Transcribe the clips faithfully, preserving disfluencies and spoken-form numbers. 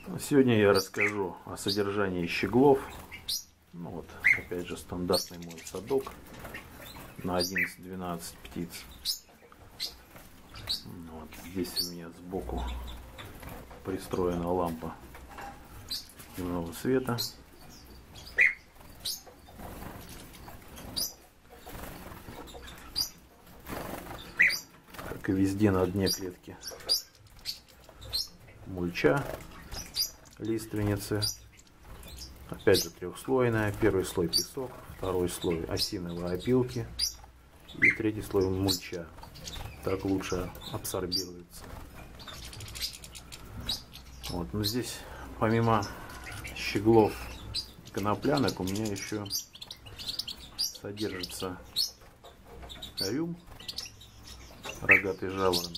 Сегодня я расскажу о содержании щеглов. Ну вот, опять же, стандартный мой садок на одиннадцать-двенадцать птиц. Вот, здесь у меня сбоку пристроена лампа дневного света. Как и везде, на дне клетки мульча, лиственницы. Опять же трехслойная. Первый слой песок, второй слой осиновые опилки и третий слой мульча. Так лучше абсорбируется. Вот, но здесь помимо щеглов коноплянок у меня еще содержится рюм, рогатый жаворонок.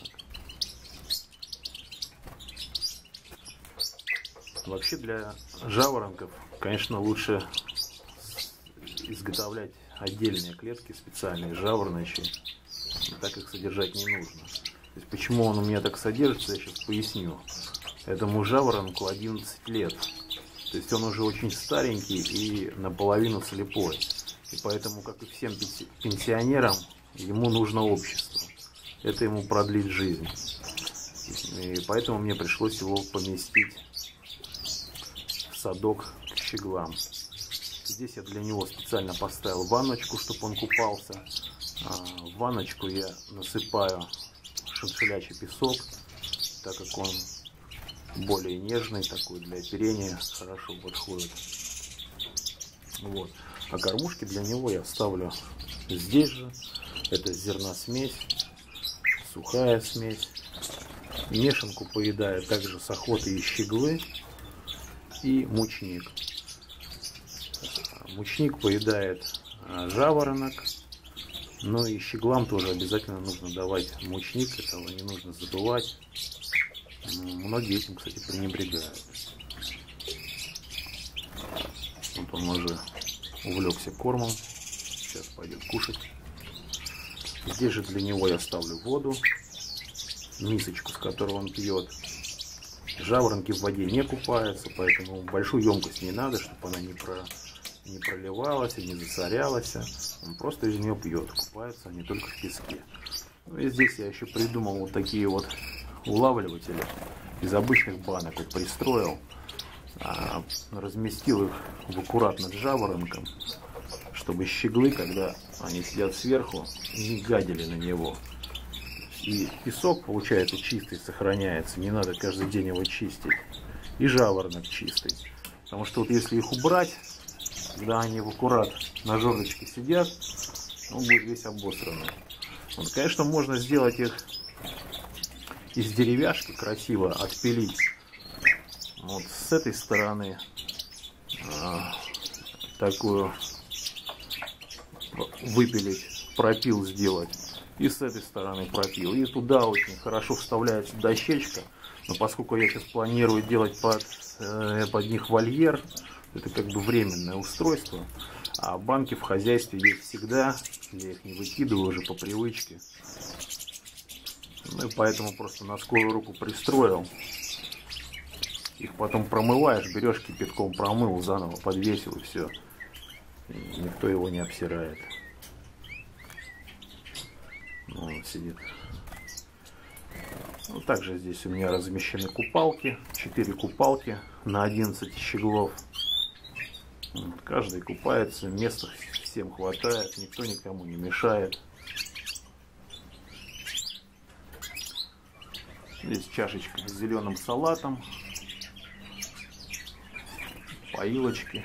Вообще для жаворонков, конечно, лучше изготовлять отдельные клетки специальные, жавороночные, так их содержать не нужно. То есть, почему он у меня так содержится, я сейчас поясню. Этому жаворонку одиннадцать лет, то есть он уже очень старенький и наполовину слепой. И поэтому, как и всем пенсионерам, ему нужно общество. Это ему продлит жизнь. И поэтому мне пришлось его поместить в садок к щеглам. Здесь я для него специально поставил ванночку, чтобы он купался. В ванночку я насыпаю шиншиллячий песок, так как он более нежный, такой для оперения, хорошо подходит. Вот. А кормушки для него я ставлю здесь же. Это зерносмесь, сухая смесь. Мешанку поедаю также с охоты и щеглы и мучник. Мучник поедает жаворонок. Но и щеглам тоже обязательно нужно давать мучник, этого не нужно забывать. Многие этим, кстати, пренебрегают. Вот он уже увлекся кормом, сейчас пойдет кушать. Здесь же для него я ставлю воду, мисочку, с которой он пьет. Жаворонки в воде не купаются, поэтому большую емкость не надо, чтобы она не, про... не проливалась и не засорялась. Он просто из нее пьет, купаются они только в песке. Ну и здесь я еще придумал вот такие вот улавливатели из обычных банок. Вот пристроил, а, разместил их в аккуратно к жаворонкам, чтобы щеглы, когда они сидят сверху, не гадили на него. И песок, получается, чистый сохраняется, не надо каждый день его чистить. И жаворонок чистый. Потому что вот если их убрать, когда они в аккурат на жердочке сидят, он будет весь обосранный. Вот, конечно, можно сделать их из деревяшки, красиво отпилить. Вот с этой стороны а, такую выпилить, пропил сделать. И с этой стороны пропил. И туда очень хорошо вставляется дощечка. Но поскольку я сейчас планирую делать под, э, под них вольер, это как бы временное устройство. А банки в хозяйстве есть всегда. Я их не выкидываю уже по привычке. Ну и поэтому просто на скорую руку пристроил. Их потом промываешь, берешь кипятком, промыл, заново подвесил и все. И никто его не обсирает. Ну, он сидит. Ну, также здесь у меня размещены купалки. четыре купалки на одиннадцать щеглов. Каждый купается, места всем хватает, никто никому не мешает. Здесь чашечка с зеленым салатом, поилочки.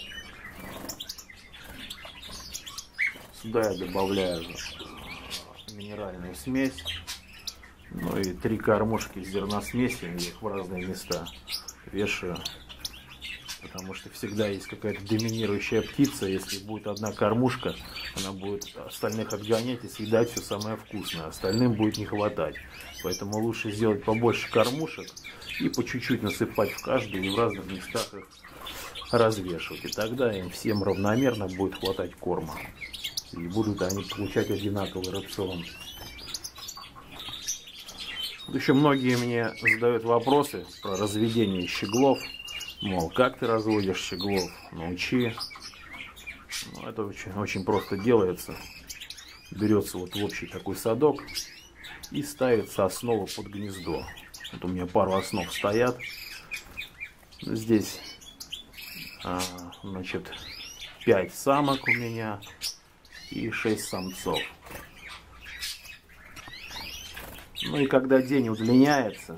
Сюда я добавляю минеральную смесь. Ну и три кормушки зерносмеси, я их в разные места вешаю. Потому что всегда есть какая-то доминирующая птица. Если будет одна кормушка, она будет остальных отгонять и съедать все самое вкусное. Остальным будет не хватать. Поэтому лучше сделать побольше кормушек и по чуть-чуть насыпать в каждую и в разных местах их развешивать. И тогда им всем равномерно будет хватать корма. И будут они получать одинаковый рацион. Еще многие мне задают вопросы про разведение щеглов. Мол, как ты разводишь щеглов? Научи. Ну, это очень, очень просто делается. Берется вот в общий такой садок и ставится основа под гнездо. Вот у меня пару основ стоят. Здесь, а, значит, пять самок у меня и шесть самцов. Ну и когда день удлиняется,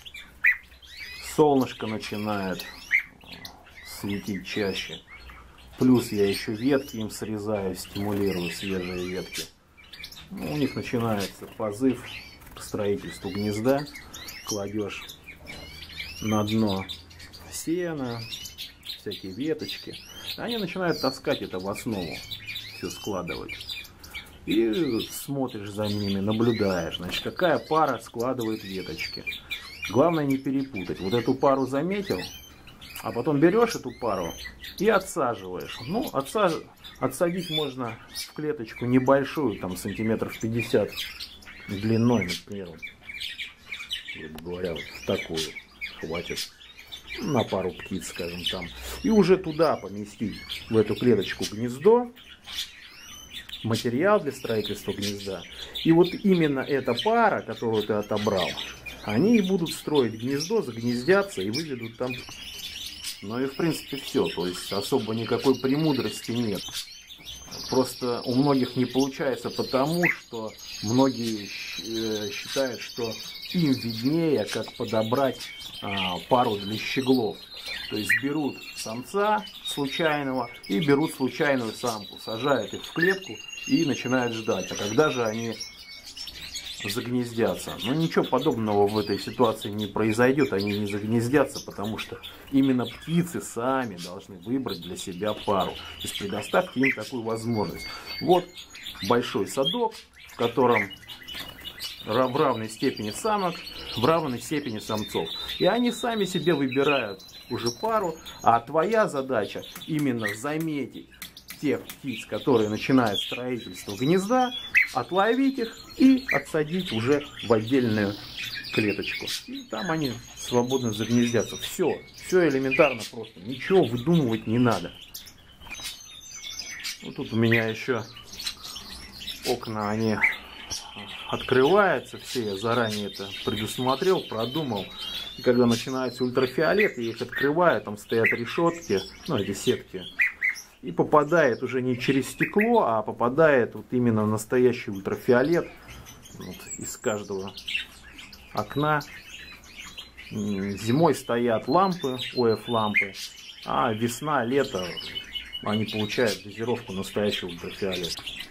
солнышко начинает светить чаще. Плюс я еще ветки им срезаю, стимулирую свежие ветки. Ну, у них начинается позыв к строительству гнезда. Кладешь на дно сено, всякие веточки. Они начинают таскать это в основу, все складывать. И смотришь за ними, наблюдаешь, значит, какая пара складывает веточки. Главное не перепутать. Вот эту пару заметил, а потом берешь эту пару и отсаживаешь. Ну, отсаж... отсадить можно в клеточку небольшую, там сантиметров пятьдесят длиной, например. Грубо говоря, вот такую хватит на пару птиц, скажем, там. И уже туда поместить, в эту клеточку, гнездо. Материал для строительства гнезда. И вот именно эта пара, которую ты отобрал, они и будут строить гнездо, загнездятся и выведут там. Ну и в принципе все. То есть особо никакой премудрости нет. Просто у многих не получается потому, что многие считают, что им виднее, как подобрать а, пару для щеглов. То есть берут самца случайного и берут случайную самку, сажают их в клетку и начинают ждать. А когда же они загнездятся? Ну ничего подобного в этой ситуации не произойдет, они не загнездятся, потому что именно птицы сами должны выбрать для себя пару. То есть предоставьте им такую возможность. Вот большой садок, в котором в равной степени самок, в равной степени самцов. И они сами себе выбирают уже пару, а твоя задача именно заметить тех птиц, которые начинают строительство гнезда, отловить их и отсадить уже в отдельную клеточку. И там они свободно загнездятся. Все, все элементарно просто, ничего выдумывать не надо. Вот тут у меня еще окна, они открываются все, я заранее это предусмотрел, продумал. И когда начинается ультрафиолет, я их открываю, там стоят решетки, ну эти сетки, и попадает уже не через стекло, а попадает вот именно настоящий ультрафиолет вот, из каждого окна. Зимой стоят лампы, о эф лампы, а весна, лето они получают дозировку настоящего ультрафиолета.